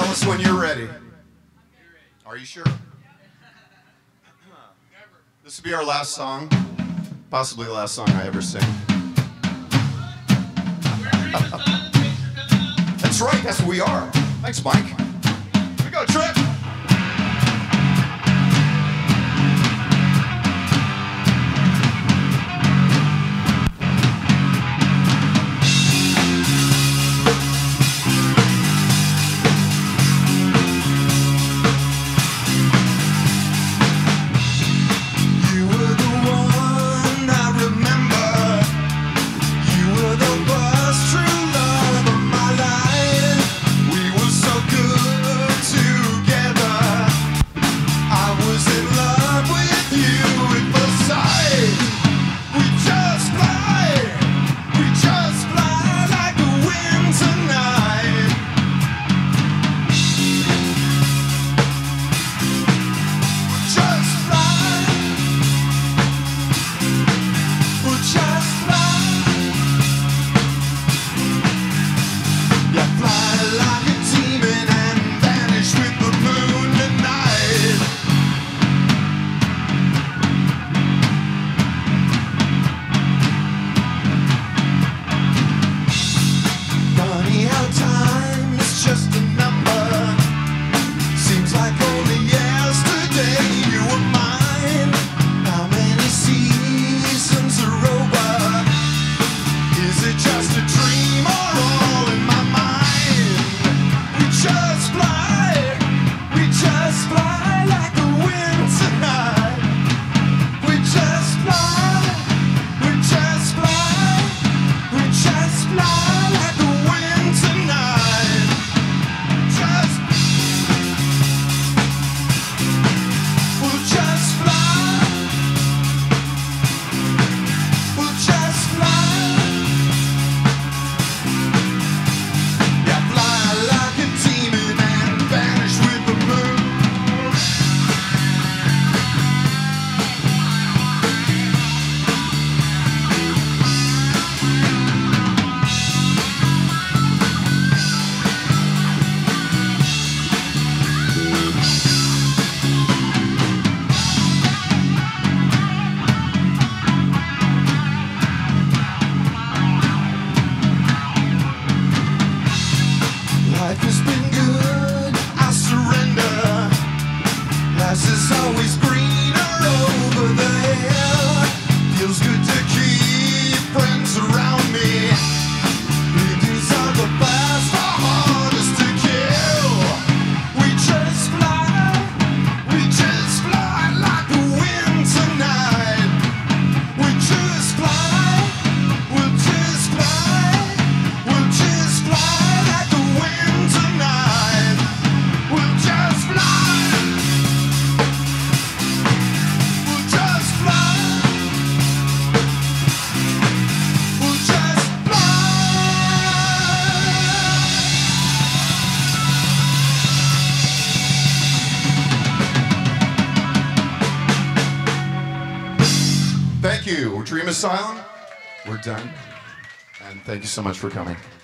us when you're ready. Are you sure? This will be our last song. Possibly the last song I ever sing. That's right, that's what we are. Thanks, Mike. Here we go, Trip. Thank you. Dream Asylum. We're done. And thank you so much for coming.